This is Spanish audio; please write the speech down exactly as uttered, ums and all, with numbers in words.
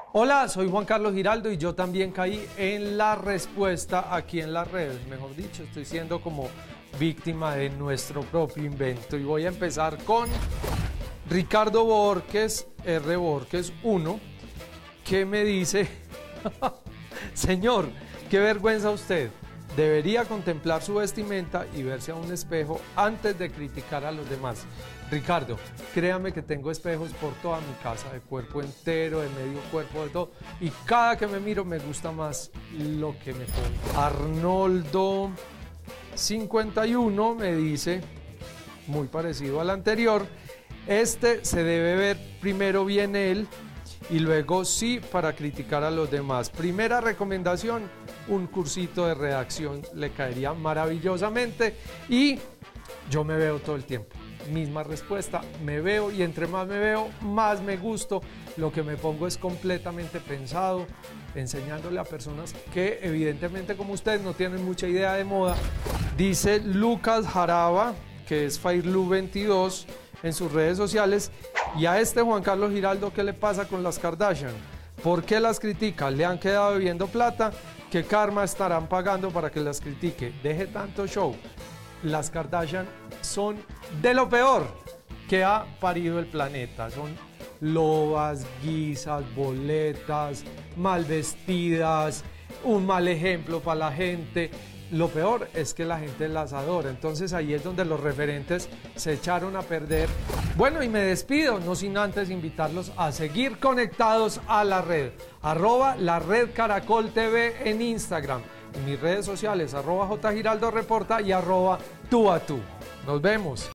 Hola, soy Juan Carlos Giraldo y yo también caí en la respuesta aquí en las redes. Mejor dicho, estoy siendo como víctima de nuestro propio invento. Y voy a empezar con Ricardo Borges, R. Borges uno, que me dice: señor, qué vergüenza usted. Debería contemplar su vestimenta y verse a un espejo antes de criticar a los demás. Ricardo, créame que tengo espejos por toda mi casa, de cuerpo entero, de medio cuerpo, de todo. Y cada que me miro me gusta más lo que me pongo. Arnoldo cincuenta y uno me dice, muy parecido al anterior: este se debe ver primero bien él y luego sí para criticar a los demás. Primera recomendación: un cursito de redacción le caería maravillosamente. Y yo me veo todo el tiempo. Misma respuesta, me veo, y entre más me veo, más me gusto. Lo que me pongo es completamente pensado, enseñándole a personas que evidentemente como ustedes no tienen mucha idea de moda. Dice Lucas Jaraba, que es Fairlu veintidós en sus redes sociales: y a este Juan Carlos Giraldo, ¿qué le pasa con las Kardashian? ¿Por qué las critica? ¿Le han quedado debiendo plata? ¿Qué karma estarán pagando para que las critique? Deje tanto show. Las Kardashian son de lo peor que ha parido el planeta. Son lobas, guisas, boletas, mal vestidas, un mal ejemplo para la gente. Lo peor es que la gente las adora. Entonces ahí es donde los referentes se echaron a perder. Bueno, y me despido, no sin antes invitarlos a seguir conectados a la red. Arroba la red Caracol T V en Instagram. En mis redes sociales, arroba J Giraldo Reporta y arroba tú a tú. Nos vemos.